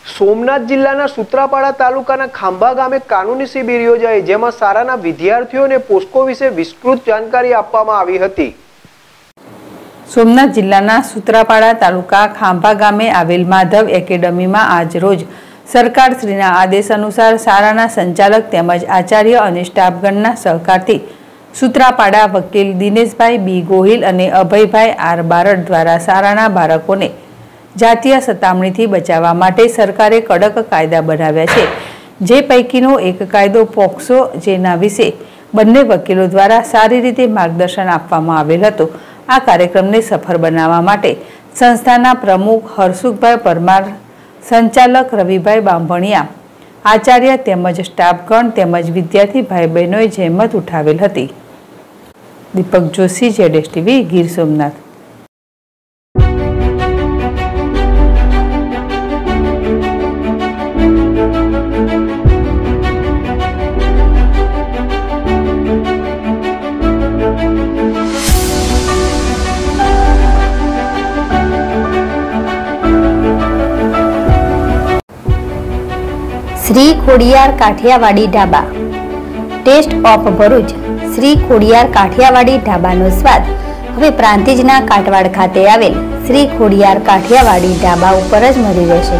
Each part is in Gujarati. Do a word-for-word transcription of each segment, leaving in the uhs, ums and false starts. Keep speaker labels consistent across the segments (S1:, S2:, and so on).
S1: સોમનાથ જિલ્લાના સૂત્રાપાડા તાલુકાના ખાંભા ગામે કાનૂની શિબિર યોજાઈ, જેમાં શાળાના વિદ્યાર્થીઓને પોસ્કો વિશે વિસ્તૃત જાણકારી આપવામાં આવી હતી।
S2: સોમનાથ જિલ્લાના સૂત્રાપાડા તાલુકા ખાંભા ગામે આવેલ માધવ એકેડમીમાં આજ રોજ સરકારશ્રીના આદેશ અનુસાર શાળાના સંચાલક તેમજ આચાર્ય અને સ્ટાફગણના સહકારથી સૂત્રાપાડા વકીલ દિનેશભાઈ બી ગોહિલ અને અભયભાઈ આર બારડ દ્વારા શાળાના બાળકોને જાતીય સતામણીથી બચાવવા માટે સરકારે કડક કાયદા બનાવ્યા છે, જે પૈકીનો એક કાયદો પોક્સો, જેના વિશે બંને વકીલો દ્વારા સારી રીતે માર્ગદર્શન આપવામાં આવેલ હતું। આ કાર્યક્રમને સફળ બનાવવા માટે સંસ્થાના પ્રમુખ હરસુખભાઈ પરમાર, સંચાલક રવિભાઈ બાંભણિયા, આચાર્ય તેમજ સ્ટાફગણ તેમજ વિદ્યાર્થી ભાઈ બહેનોએ જહેમત ઉઠાવેલ હતી। દીપક જોશી, જેડેશ TV, Gir Somnath.
S3: Shri Khodiyar Kathiawadi dhaba taste of Bharuch. Shri Khodiyar Kathiawadi ढाबानो स्वाद हवे प्रांतिजना काटवाड़ खाते आवेल श्री खोडियार काठियावाड़ी ढाबा उपर ज मळी रहेशे।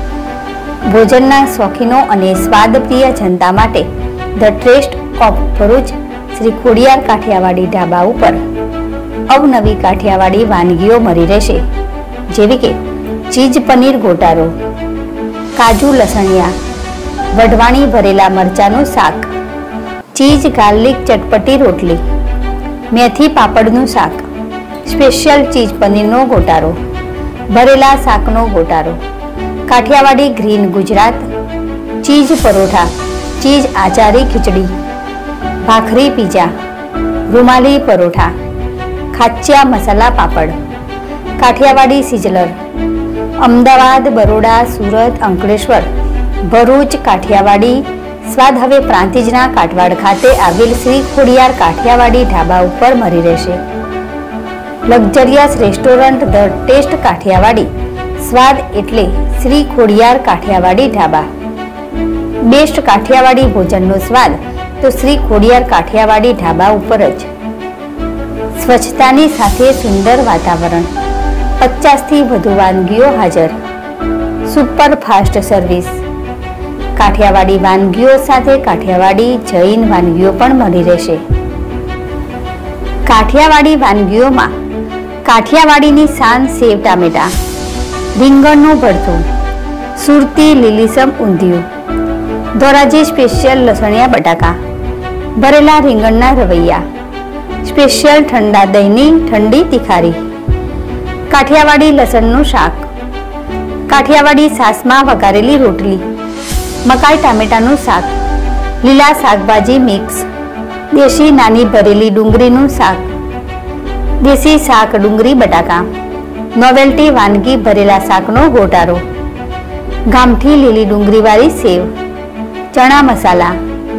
S3: भोजनना शौकीनो अने स्वादप्रिय जनता माटे the taste of Bharuch Shri Khodiyar Kathiawadi dhaba उपर अवनवी काठियावाड़ी वानगीओ मळी रहेशे, जेवी के चीज पनीर गोटारो, काजू लसणिया, वढवाणी भरेला मरचाનું શાક, ચીઝ ગાર્લિક ચટપટી રોટલી, મેથી પાપડનું શાક, સ્પેશિયલ ચીઝ પનીરનો ગોટારો, ભરેલા શાકનો ગોટારો, Kathiawadi green Gujarat, cheese paratha, cheese achari khichdi, bhakri pizza, rumali paratha, khichiya masala papad, Kathiawadi sizzler, Ahmedabad, Baroda, Surat, Ankleshwar, Bharuch, Kathiawadi સ્વાદ હવે પ્રાંતિજના કાટવાડ ખાતે આવેલ શ્રી ખોડિયાર કાઠિયાવાડી ઢાબા ઉપર મળી રહેશે। Luxurious restaurant the taste Kathiawadi સ્વાદ એટલે શ્રી ખોડિયાર કાઠિયાવાડી ઢાબા। બેસ્ટ કાઠિયાવાડી ભોજનનો સ્વાદ તો શ્રી ખોડિયાર કાઠિયાવાડી ઢાબા ઉપર જ। સ્વચ્છતાની સાથે સુંદર વાતાવરણ, પચાસ થી વધુ વાનગીઓ હાજર, સુપર ફાસ્ટ સર્વિસ, કાઠિયાવાડી વાનગીઓ સાથે કાઠિયાવાડી જૈન વાનગીઓ પણ મળી રહેશે। કાઠિયાવાડી વાનગીઓમાં કાઠિયાવાડીની શાન સેવ ટામેટા, રીંગણનું ભરથું, સુરતી લીલીસમ ઊંધિયું, ધોરાજી સ્પેશિયલ લસણિયા બટાકા, ભરેલા રીંગણના રવૈયા, સ્પેશિયલ ઠંડા દહીંની ઠંડી તિખારી, કાઠિયાવાડી લસણનું શાક, કાઠિયાવાડી સાસમાં વઘારેલી રોટલી, મકાઈ ટામેટાનું શાક, લીલા શાકભાજી મિક્સ, દેશી નાની ભરેલી ડુંગળીનું શાક, દેશી શાક ડુંગળી બટાકા, નોવેલ્ટી વાનગી ભરેલા શાકનો ગોટારો, ગામઠી લીલી ડુંગળીવાળી સેવ, ચણા મસાલા,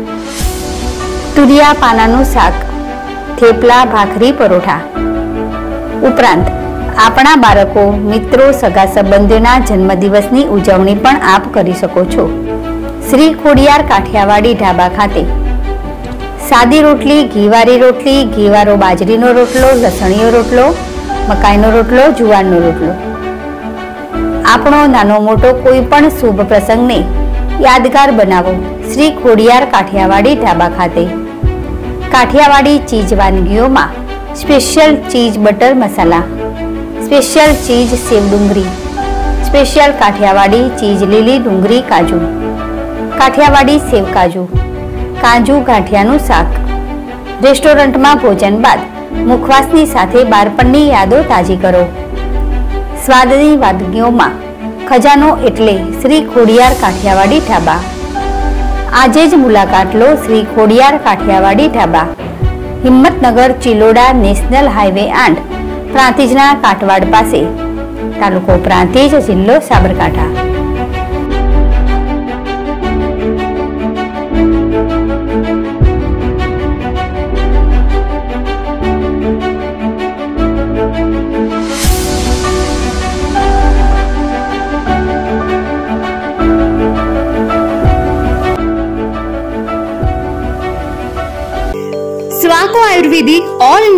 S3: તુરિયા પાનાનું શાક, થેપલા, ભાખરી પરોઠા। ઉપરાંત આપણા બાળકો, મિત્રો, સગા સંબંધીઓના જન્મદિવસની ઉજવણી પણ આપ કરી શકો છો। શ્રી ખોડિયાર કાઠિયાવાડી ઢાબા ખાતે સાદી રોટલી, ઘીવારી રોટલી, ઘીવારો બાજરીનો રોટલો, લસણીયો રોટલો, મકાઈનો રોટલો, જુવારનો રોટલો। આપણો નાનો મોટો કોઈ પણ શુભ પ્રસંગને યાદગાર બનાવો શ્રી ખોડિયાર કાઠિયાવાડી ઢાબા ખાતે। કાઠિયાવાડી ચીઝ વાનગીઓમાં special cheese butter masala, special cheese sev ડુંગળી, સ્પેશિયલ કાઠિયાવાડી ચીઝ લીલી ડુંગળી કાજુ, કાઠિયાવાડી સેવ કાજુ, કાજુ ગાંઠિયાનું શાક। રેસ્ટોરન્ટમાં ભોજન બાદ મુખવાસની સાથે બાળપણની યાદો તાજી કરો। સ્વાદની વાનગીઓમાં ખજાનો એટલે શ્રી ખોડિયાર કાઠિયાવાડી ઢાબા। આજે જ મુલાકાત લો શ્રી ખોડિયાર કાઠિયાવાડી ઢાબા, હિંમતનગર ચિલોડા, નેશનલ હાઈવે આઠ, પ્રાંતિજના કાટવાડ પાસે, તાલુકો પ્રાંતિજ, જિલ્લો Sabarkantha.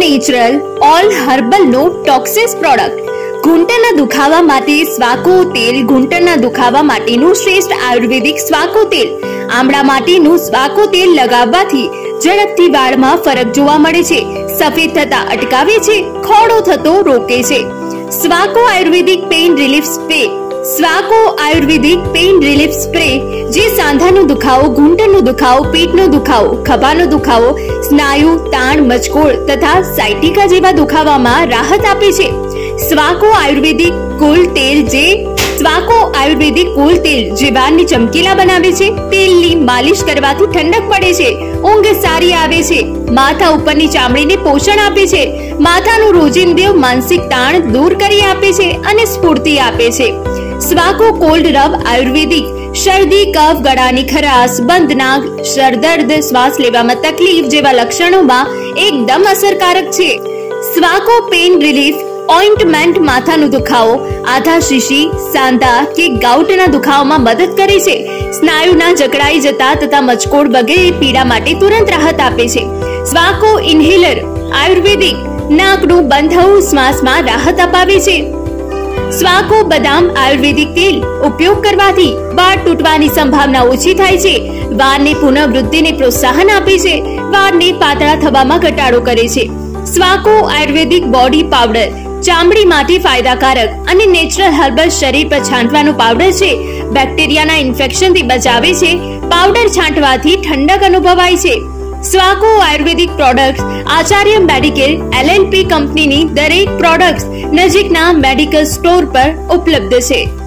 S4: Natural all herbal no toxins product. ઘૂંટણના દુખાવા માટે સ્વાકો તેલ. ઘૂંટણના દુખાવા માટેનું શ્રેષ્ઠ આયુર્વેદિક સ્વાકો તેલ. આમળા માટેનું સ્વાકો તેલ લગાવવાથી ઝડપથી વાળમાં ફરક જોવા મળે છે, સફેદ થતા અટકાવે છે, ખોડો થતો રોકે છે. Swaco ayurvedic pain relief spray. Swaco ayurvedic pain relief spray જે સાંધાનો દુખાવો, ઘૂંટણનો દુખાવો, પેટનો દુખાવો, ખભાનો દુખાવો, સ્નાયુ તાણ, મચકોડ તથા સાયટિકા જેવા દુખાવામાં રાહત આપે છે. સ્વાકો આયુર્વેદિક કુલ તેલ જે સ્વાકો આયુર્વેદિક કુલ તેલ જે વાળને ચમકીલા બનાવે છે. તેલની માલિશ કરવાથી ઠંડક પડે છે, ઊંઘ સારી આવે છે, માથા ઉપરની ચામડીને પોષણ આપે છે, માથાનું રોજિંદુ માનસિક તાણ દૂર કરી આપે છે અને સ્ફૂર્તિ આપે છે. સ્વાકો કોલ્ડ રબ આયુર્વેદિક શરદી, કફ, ગળાની ખરાશ, બંધ નાક, સરદર્દ, શ્વાસ લેવામાં તકલીફ જેવા લક્ષણોમાં એકદમ અસરકારક છે. સ્વાકો પેઇન રિલીફ ઓઇન્ટમેન્ટ માથાનો દુખાવો, આધા શીશી, સાંધા કે ગાઉટના દુખાવામાં મદદ કરે છે. સ્નાયુના જકડાઈ જતા તથા મચકોડ વગેરે પીડા માટે તુરંત રાહત આપે છે. સ્વાકો ઇન્હેલર આયુર્વેદિક નાકનું બંધ થવું શ્વાસમાં રાહત અપાવે છે. સ્વાકો બદામ આયુર્વેદિક તેલ ઉપયોગ કરવાથી વાળ તૂટવાની સંભાવના ઓછી થાય છે, વાળની પુનઃવૃદ્ધિને પ્રોત્સાહન આપે છે, વાળને પાતળા થવામાં ઘટાડો કરે છે. સ્વાકો આયુર્વેદિક બોડી પાવડર ચામડી માટે ફાયદાકારક અને નેચરલ હર્બલ શરીર પર છાંટવાનો પાવડર છે. બેક્ટેરિયાના ઇન્ફેક્શનથી બચાવે છે. પાવડર છાંટવાથી ઠંડક અનુભવાય છે. Swaco ayurvedic products Acharya medicare LLP કંપનીની દરેક પ્રોડક્ટ્સ નજીકના મેડિકલ સ્ટોર પર ઉપલબ્ધ છે.